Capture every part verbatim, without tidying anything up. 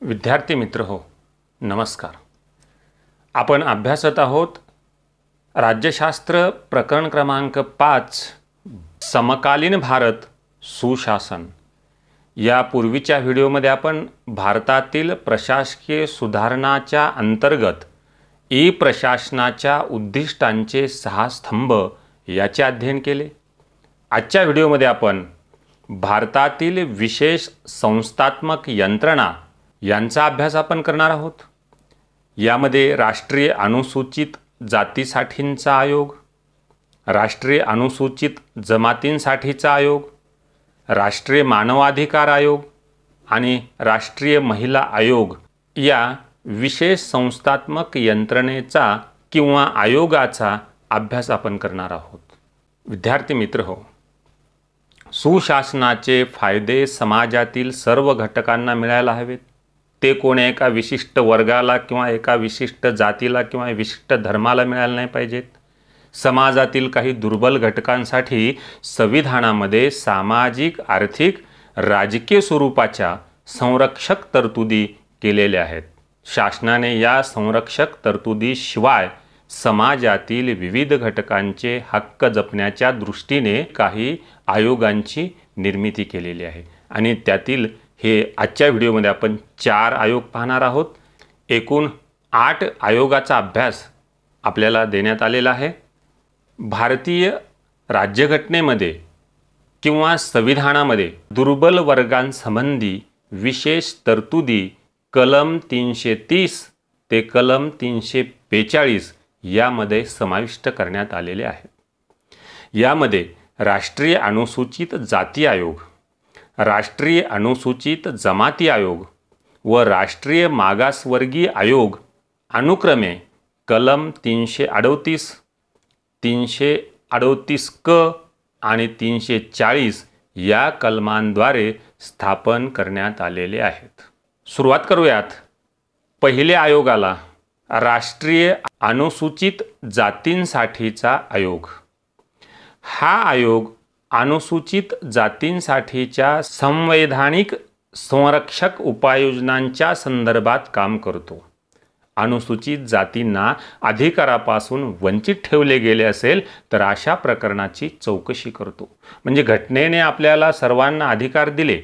विद्यार्थी मित्र हो, नमस्कार. आपण अभ्यासत आहोत राज्यशास्त्र प्रकरण क्रमांक पाच, समकालीन भारत सुशासन. या पूर्वीच्या व्हिडिओमध्ये आपण भारतातील प्रशासकीय सुधारणाच्या अंतर्गत ई प्रशासनाच्या उद्दिष्टांचे सहा स्तंभ याचे अध्ययन केले. आजच्या व्हिडिओमध्ये आपण भारतातील विशेष संस्थात्मक यंत्रणा यांचा अभ्यास आपण करणार आहोत. यामध्ये राष्ट्रीय अनुसूचित जातीसाठींचा आयोग, राष्ट्रीय अनुसूचित जमातींसाठीचा आयोग, राष्ट्रीय मानवाधिकार आयोग आणि राष्ट्रीय महिला आयोग या विशेष संस्थात्मक यंत्रणेचा किंवा आयोगाचा अभ्यास आपण करणार आहोत. विद्यार्थी मित्र हो, सुशासनाचे फायदे समाजातील सर्व घटकांना मिळायला हवेत. ते कोणी एका विशिष्ट वर्गाला किंवा एका विशिष्ट जातीला किंवा विशिष्ट धर्माला मिळाले नाही पाहिजेत. समाजातील काही दुर्बल घटकांसाठी संविधानामध्ये सामाजिक, आर्थिक, राजकीय स्वरूपाच्या संरक्षक तरतुदी केलेल्या आहेत. शासनाने या संरक्षक तरतुदीशिवाय समाजातील विविध घटकांचे हक्क जपण्याच्या दृष्टीने काही आयोगांची निर्मिती केलेली आहे आणि त्यातील हे आजच्या व्हिडिओमध्ये आपण चार आयोग पाहणार आहोत. एकूण आठ आयोगाचा अभ्यास आपल्याला देण्यात आलेला आहे. भारतीय राज्यघटनेमध्ये किंवा संविधानामध्ये दुर्बल वर्गांसंबंधी विशेष तरतुदी कलम तीनशे तीस ते कलम तीनशे बेचाळीस यामध्ये समाविष्ट करण्यात आलेले आहेत. यामध्ये राष्ट्रीय अनुसूचित जाती आयोग, राष्ट्रीय अनुसूचित जमाती आयोग व राष्ट्रीय मागासवर्गीय आयोग अनुक्रमे कलम तीनशे अडतीस, तीनशे अडतीस क आणि तीनशे चाळीस या कलमांद्वारे स्थापन करण्यात आलेले आहेत. सुरुवात करूयात. पहिल्या आयोगाला राष्ट्रीय अनुसूचित जातींसाठीचा आयोग. हा आयोग अनुसूचित जातींसाठीच्या संवैधानिक संरक्षक उपाययोजनांच्या संदर्भात काम करतो. अनुसूचित जातींना अधिकारापासून वंचित ठेवले गेले असेल तर अशा प्रकरणाची चौकशी करतो. म्हणजे घटनेने आपल्याला सर्वांना अधिकार दिले,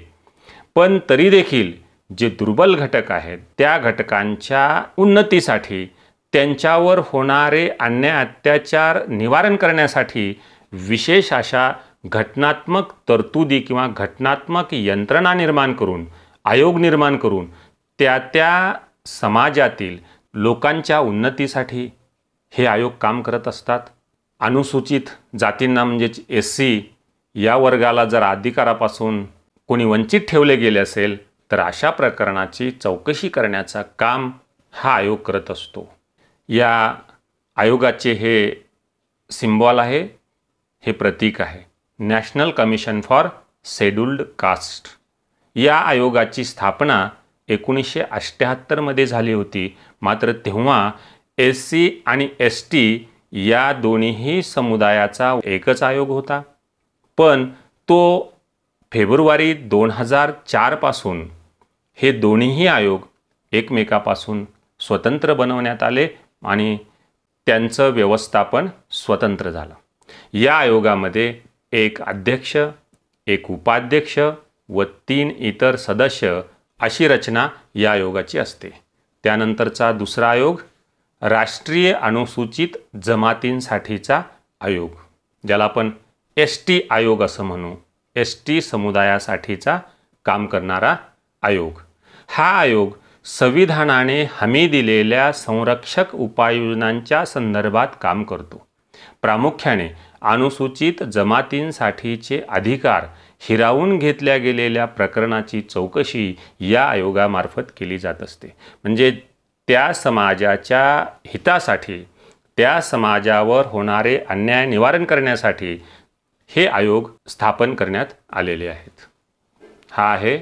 पण तरी देखील जे दुर्बल घटक आहेत त्या घटकांच्या उन्नतीसाठी, त्यांच्यावर होणारे अन्याय अत्याचार निवारण करण्यासाठी विशेष अशा घटनात्मक तरतुदी किंवा घटनात्मक यंत्रणा निर्माण करून, आयोग निर्माण करून त्या त्या समाजातील लोकांच्या उन्नतीसाठी हे आयोग काम करत असतात. अनुसूचित जातींना म्हणजेच एस सी या वर्गाला जर अधिकारापासून कोणी वंचित ठेवले गेले असेल तर अशा प्रकरणाची चौकशी करण्याचा काम हा आयोग करत असतो. या आयोगाचे हे सिम्बॉल आहे, हे प्रतीक आहे, national commission for scheduled caste. या आयोगाची स्थापना एकोणीसशे अठ्ठ्याहत्तरमध्ये झाली होती. मात्र तेव्हा एस सी आणि एस टी या दोन्हीही समुदायाचा एकच आयोग होता. पण तो फेब्रुवारी दोन हजार चारपासून हे दोन्हीही आयोग एकमेकापासून स्वतंत्र बनवण्यात आले आणि त्यांचं व्यवस्थापन स्वतंत्र झालं. या आयोगामध्ये एक अध्यक्ष, एक उपाध्यक्ष व तीन इतर सदस्य अशी रचना या आयोगाची असते. त्यानंतरचा दुसरा आयोग राष्ट्रीय अनुसूचित जमातींसाठीचा आयोग, ज्याला आपण एस टी आयोग असं म्हणू, एस टी समुदायासाठीचा काम करणारा आयोग. हा आयोग संविधानाने हमी दिलेल्या संरक्षक उपाययोजनांच्या संदर्भात काम करतो. प्रामुख्याने अनुसूचित जमातींसाठीचे अधिकार हिरावून घेतल्या गेलेल्या प्रकरणाची चौकशी या आयोगामार्फत केली जात असते. म्हणजे त्या समाजाच्या हितासाठी, त्या समाजावर होणारे अन्याय निवारण करण्यासाठी हे आयोग स्थापन करण्यात आलेले आहेत. हा आहे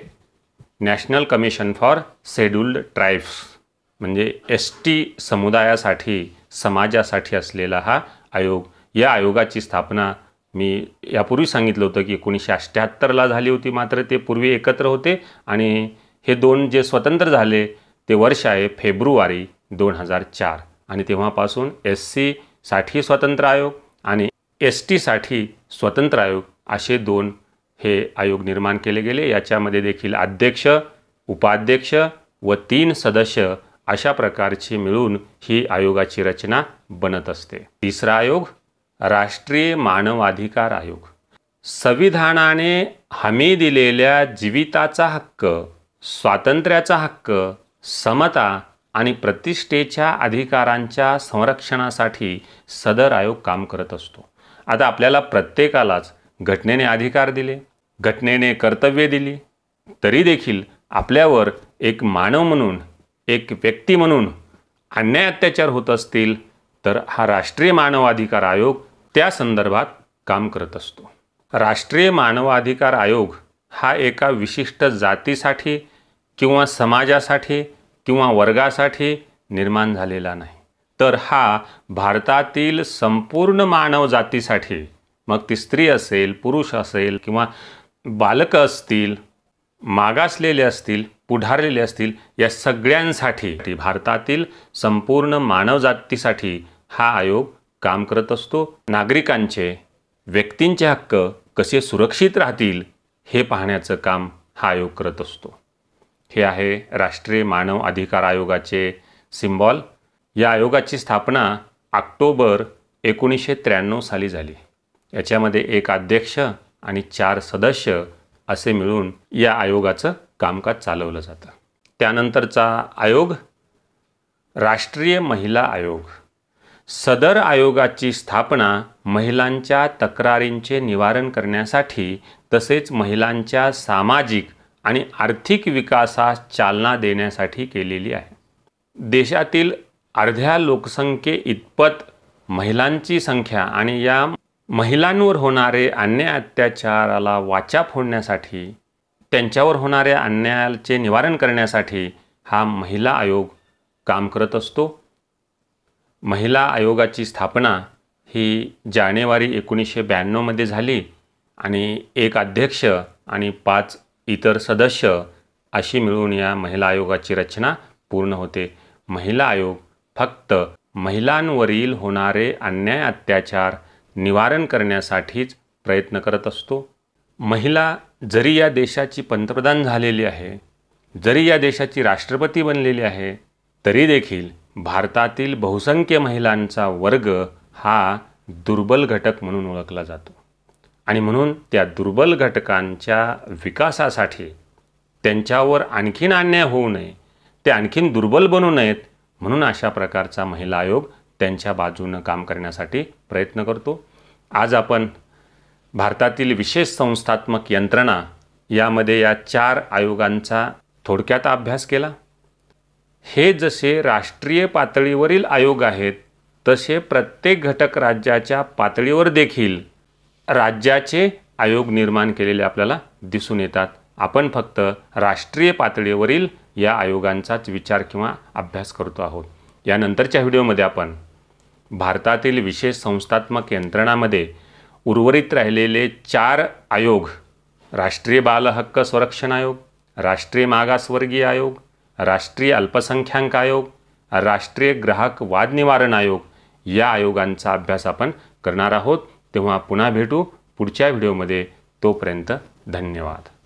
national commission for scheduled tribes, म्हणजे एस टी समुदायासाठी, समाजासाठी असलेला हा आयोग. या आयोगाची स्थापना मी यापूर्वी सांगितलं होतं की एकोणीसशे अठ्ठ्याहत्तरला झाली होती. मात्र ते पूर्वी एकत्र होते आणि हे दोन जे स्वतंत्र झाले ते वर्ष आहे फेब्रुवारी दोन हजार चार आणि तेव्हापासून एस सीसाठी स्वतंत्र आयोग आणि एस टीसाठी स्वतंत्र आयोग असे दोन हे आयोग निर्माण केले गेले। याच्यामध्ये देखील अध्यक्ष, उपाध्यक्ष व तीन सदस्य अशा प्रकारची मिळून ही आयोगाची रचना बनत असते। तिसरा आयोग राष्ट्रीय मानवाधिकार आयोग। संविधानाने हमी दिलेल्या जीविताचा हक्क, स्वातंत्र्याचा हक्क, समता आणि प्रतिष्ठेच्या अधिकारांच्या संरक्षणासाठी सदर आयोग काम करत असतो। आता आपल्याला प्रत्येकालाच घटनेने अधिकार दिले, घटनेने कर्तव्ये दिली, तरी देखील आपल्यावर एक मानव म्हणून, एक व्यक्ती म्हणून अन्याय अत्याचार होत असतील तर हा राष्ट्रीय मानवाधिकार आयोग त्या संदर्भात काम करत असतो। राष्ट्रीय मानवाधिकार आयोग हा एका विशिष्ट जातीसाठी किंवा समाजासाठी किंवा वर्गासाठी निर्माण झालेला नाही, तर हा भारतातील संपूर्ण मानव जातीसाठी, मग ती स्त्री असेल, पुरुष असेल किंवा बालकं असतील, मागासलेले असतील, पुढारलेले असतील, या सगळ्यांसाठी भारतातील संपूर्ण मानवजातीसाठी हा आयोग काम करत असतो। नागरिकांचे, व्यक्तींचे हक्क कसे सुरक्षित राहतील हे पाहण्याचं काम हा आयोग करत असतो। हे आहे राष्ट्रीय मानव अधिकार आयोगाचे सिम्बॉल। या आयोगाची स्थापना ऑक्टोबर एकोणीसशे त्र्याण्णव साली झाली। याच्यामध्ये एक अध्यक्ष आणि चार सदस्य असे मिळून या आयोगाचं कामकाज चालवलं जातं। त्यानंतरचा आयोग राष्ट्रीय महिला आयोग। सदर आयोगाची स्थापना महिलांच्या तक्रारींचे निवारण करण्यासाठी तसेच महिलांच्या सामाजिक आणि आर्थिक विकासास चालना देण्यासाठी केलेली आहे। देशातील अर्ध्या लोकसंख्ये इतपत महिलांची संख्या आणि या महिलांवर होणारे अन्याय अत्याचाराला वाचा फोडण्यासाठी, त्यांच्यावर होणाऱ्या अन्यायाचे निवारण करण्यासाठी हा महिला आयोग काम करत असतो। महिला आयोगाची स्थापना ही जानेवारी एकोणीसशे ब्याण्णवमध्ये झाली आणि एक अध्यक्ष आणि पाच इतर सदस्य अशी मिळून या महिला आयोगाची रचना पूर्ण होते। महिला आयोग फक्त महिलांवरील होणारे अन्याय अत्याचार निवारण करण्यासाठीच प्रयत्न करत असतो। महिला जरी या देशाची पंतप्रधान झालेली आहे, जरी या देशाची राष्ट्रपती बनलेली आहे, तरी देखील भारतातील बहुसंख्य महिलांचा वर्ग हा दुर्बल घटक म्हणून ओळखला जातो आणि म्हणून त्या दुर्बल घटकांच्या विकासासाठी, त्यांच्यावर आणखीन अन्याय होऊ नये, ते आणखीन दुर्बल बनू नयेत म्हणून अशा प्रकारचा महिला आयोग त्यांच्या बाजूनं काम करण्यासाठी प्रयत्न करतो। आज आपण भारतातील विशेष संस्थात्मक यंत्रणा यामध्ये या चार आयोगांचा थोडक्यात अभ्यास केला। हे जसे राष्ट्रीय पातळीवरील आयोग आहेत, तसे प्रत्येक घटक राज्याच्या पातळीवर देखील राज्याचे आयोग निर्माण केलेले आपल्याला दिसून येतात। आपण फक्त राष्ट्रीय पातळीवरील या आयोगांचाच विचार किंवा अभ्यास करतो आहोत। यानंतरच्या व्हिडिओमध्ये आपण भारतातील विशेष संस्थात्मक यंत्रणामध्ये उर्वरित राहिलेले चार आयोग, राष्ट्रीय बाल हक्क संरक्षण आयोग, राष्ट्रीय मागासवर्गीय आयोग, राष्ट्रीय अल्पसंख्याक आयोग, राष्ट्रीय ग्राहक वाद निवारण आयोग, या आयोगांचा अभ्यास आपण करणार आहोत। तेव्हा पुन्हा भेटू पुढच्या व्हिडिओमध्ये। तोपर्यंत धन्यवाद।